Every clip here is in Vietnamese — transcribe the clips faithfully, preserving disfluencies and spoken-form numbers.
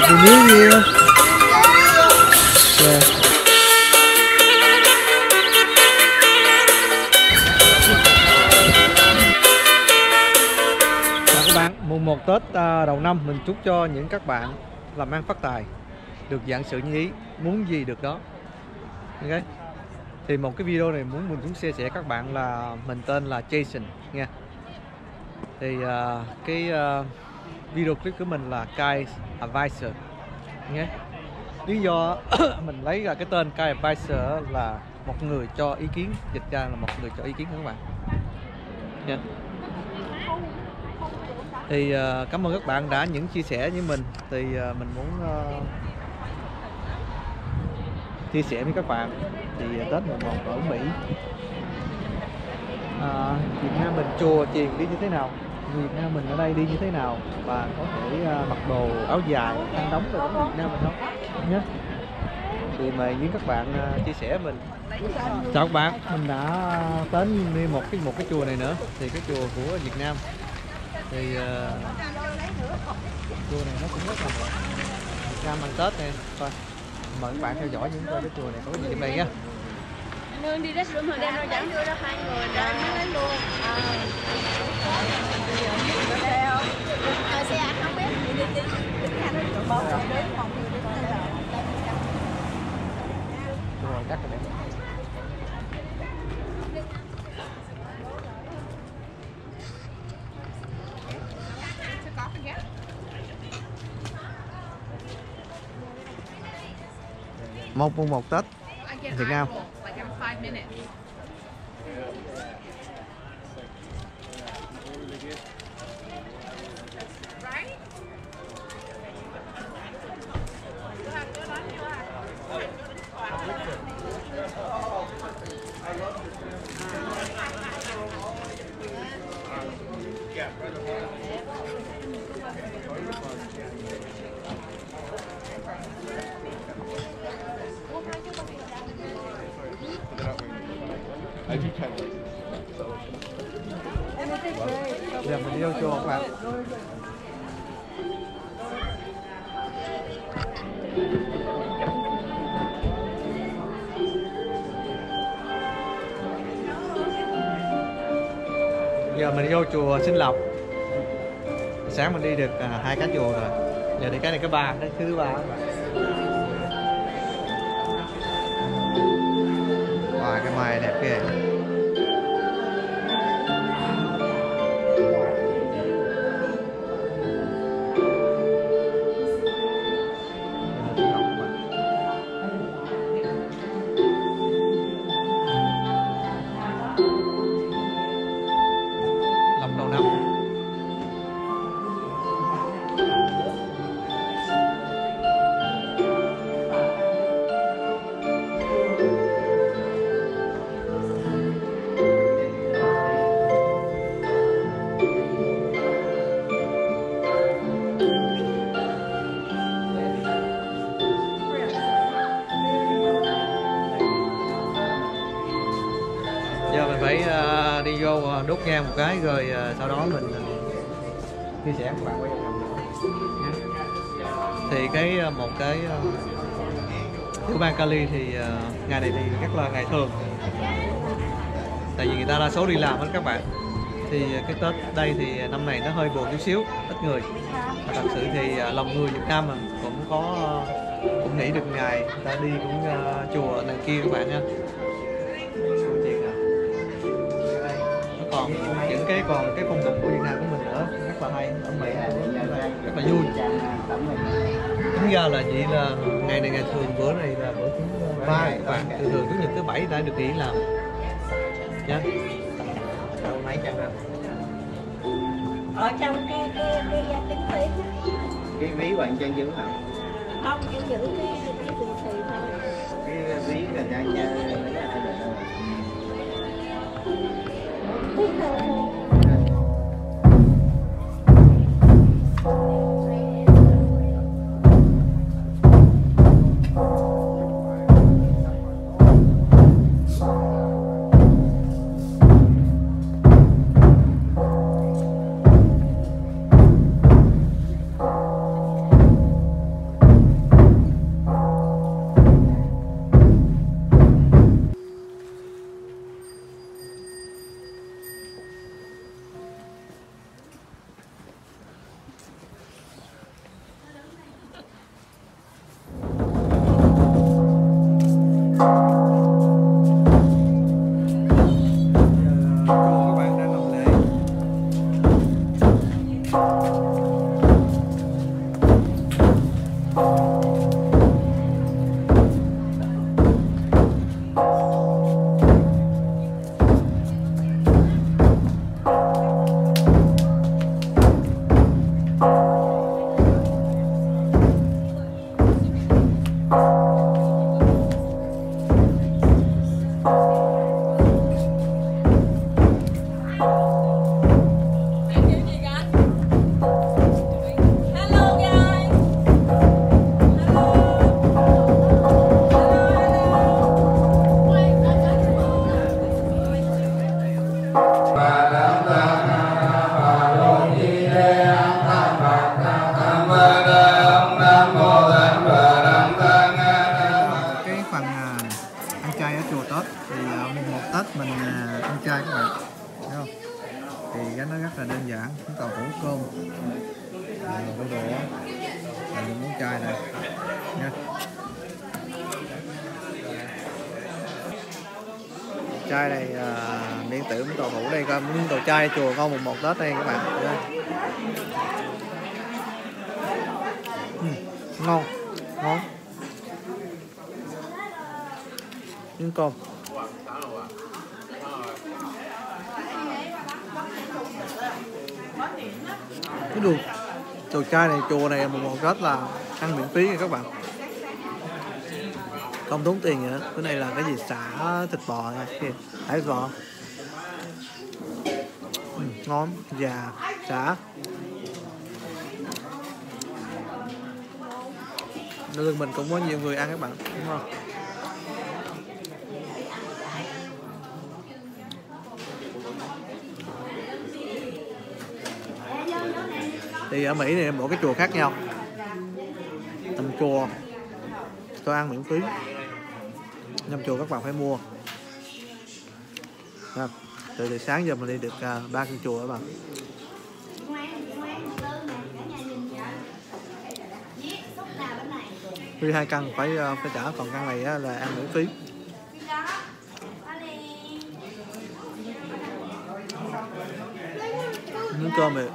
Happy New Year. Yeah. Chào các bạn, mùng một Tết đầu năm mình chúc cho những các bạn làm ăn phát tài, được vạn sự như ý, muốn gì được đó. Ok. Thì một cái video này muốn mình cũng chia sẻ các bạn là mình tên là Jason nha. Thì uh, cái uh, video clip của mình là Guide Advisor nhé. Lý do mình lấy ra cái tên Guide Advisor là một người cho ý kiến, dịch ra là một người cho ý kiến các bạn nha. Thì uh, cảm ơn các bạn đã những chia sẻ với mình. Thì uh, mình muốn uh, chia sẻ với các bạn thì Tết mùng một ở Mỹ, à, Việt Nam mình chùa chiền đi như thế nào, Việt Nam mình ở đây đi như thế nào, và có thể uh, mặc đồ áo dài khăn đóng rồi giống Việt Nam mình không nhé. Thì mời với các bạn uh, chia sẻ mình. Chào các bạn, mình đã đến đi một cái một cái chùa này nữa, thì cái chùa của Việt Nam. Thì uh, chùa này nó cũng rất là Việt Nam ăn Tết nè. Thôi mời các bạn theo dõi những cái chùa này có cái gì trong đây nha. Nương đi restroom rồi đem ra dẫn đưa ra hai người rồi mới lấy luôn. Ờ xe anh không biết. Đi đi đi ra nó chỗ bốn rồi đến phòng người đi tới rồi. Rồi cắt rồi. Một mùng một Tết Việt Nam. Giờ mình đi đâu chùa các bạn? Giờ mình đi vô chùa Sinh Lộc. Sáng mình đi được à, hai cái chùa rồi. Giờ đi cái này cái ba, cái thứ ba các bạn. Wow, cái mai đẹp ghê. Giờ mình phải uh, đi vô uh, đốt nhang một cái rồi uh, sau đó mình uh, chia sẻ với các bạn quay nha. Thì cái uh, một cái uh, Tiểu bang Cali thì uh, ngày này thì rất là ngày thường, tại vì người ta đa số đi làm hết các bạn. Thì uh, cái Tết đây thì năm này nó hơi buồn chút xíu, ít người. Và thật sự thì uh, lòng người Việt Nam mà cũng có uh, cũng nghĩ được ngày người ta đi cũng uh, chùa này kia các bạn nha. Còn những cái còn cái phong tục của Việt Nam của mình nữa rất là hay, ở Mỹ rất là vui. Tính ra là vậy là ngày này ngày thường, bữa này là bữa thứ ba các bạn, từ thường thứ nhật thứ bảy đã được nghỉ làm nhá. Mấy trăm đâu ở trong cái cái cái tính phí cái ví bạn trang giữ hả? không, em giữ cái cái tiền xì thôi. Cái ví là trang chơi Chùa các bạn đang làm lễ. Cái phần à, ăn chay ở chùa Tết thì à, mùng một Tết mình à, ăn chay các bạn thấy không? Thì cái nó rất là đơn giản, chúng ta phủ cơm, à, đổ đũa, và những món chay này nha. Chay này à, điện tử miếng tàu phủ đây coi miếng đồ chay chùa con mùng một Tết đây các bạn. Ừ, ngon ngon miếng cơm. Cái đồ đồ chay này chùa này mùng một Tết là ăn miễn phí nha các bạn, không tốn tiền nữa. Cái này là cái gì xả thịt bò nha, thịt bò ừ, ngon già xả. Nên mình cũng có nhiều người ăn các bạn, đúng không? Thì ở Mỹ này mỗi cái chùa khác nhau, tầm chùa tôi ăn miễn phí, năm chùa các bạn phải mua. À, từ từ sáng giờ mình đi được uh, ba căn chùa các bạn. Đi hai căn phải uh, phải trả, còn căn này uh, là ăn miễn phí. Miếng cơm này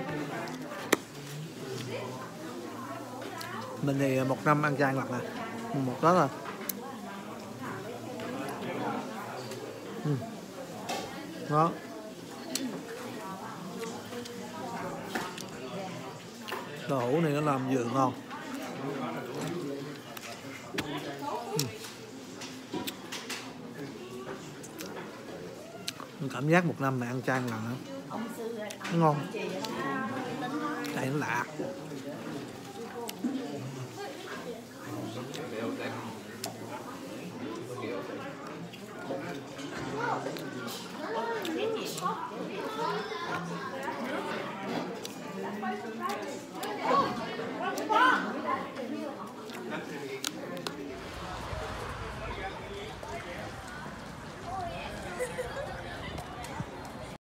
mình thì một năm ăn chay mặt nè, một đó là ừ. Đó đậu hũ này nó làm vừa ngon. Ừ. Mình cảm giác một năm mà ăn chay lần nữa nó ngon, chay nó lạ.